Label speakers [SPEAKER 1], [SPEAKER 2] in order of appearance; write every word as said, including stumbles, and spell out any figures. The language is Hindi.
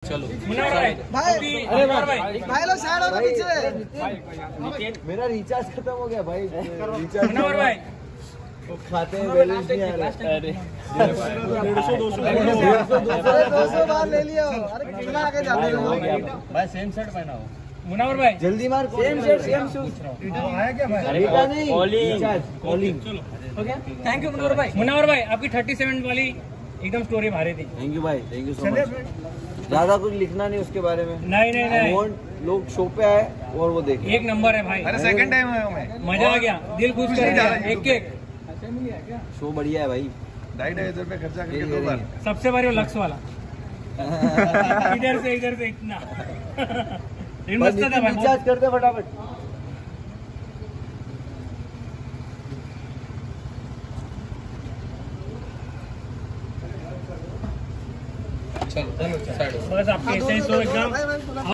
[SPEAKER 1] चलो
[SPEAKER 2] मुनव्वर भाई
[SPEAKER 3] भाई
[SPEAKER 2] अरे भाई
[SPEAKER 3] भाई लोग साइड हो पीछे।
[SPEAKER 4] मेरा रिचार्ज खत्म हो गया भाई। रिचार्ज
[SPEAKER 2] मुनव्वर भाई
[SPEAKER 4] वो खाते हैं बैलेंस नहीं आ रहा।
[SPEAKER 1] अरे
[SPEAKER 2] डेढ़ सौ दो सौ
[SPEAKER 3] दो सौ बार ले लिया। अरे कितना आगे जाते हो
[SPEAKER 1] भाई सेम शर्ट पहना हो
[SPEAKER 2] मुनव्वर भाई
[SPEAKER 4] जल्दी मार। सेम शर्ट सेम शूज आया क्या भाई?
[SPEAKER 1] अरे
[SPEAKER 4] नहीं
[SPEAKER 1] कॉलिंग
[SPEAKER 4] रिचार्ज कॉलिंग।
[SPEAKER 2] चलो हो गया। थैंक यू मुनव्वर भाई। मुनव्वर भाई आपकी थर्टी सेवन वाली एकदम स्टोरी भारी थी।
[SPEAKER 4] थैंक यू भाई थैंक यू सो मच। ज्यादा कुछ लिखना नहीं उसके बारे में।
[SPEAKER 2] नहीं नहीं नहीं
[SPEAKER 4] वांट लोग शो पे आए और वो देखे।
[SPEAKER 2] एक नंबर है भाई।
[SPEAKER 5] अरे सेकंड टाइम आया मैं,
[SPEAKER 2] मजा आ गया, दिल खुश कर दिया। एक एक
[SPEAKER 4] शो बढ़िया है भाई।
[SPEAKER 5] ढाई ढाई हजार रुपये खर्चा करके दो बार।
[SPEAKER 2] सबसे भारी वो लक्स वाला इधर से इधर से इतना मस्त था भाई।
[SPEAKER 4] रिचार्ज कर दे फटाफट।
[SPEAKER 1] चलो साइड
[SPEAKER 2] बस आपके ऐसे ही तो एकदम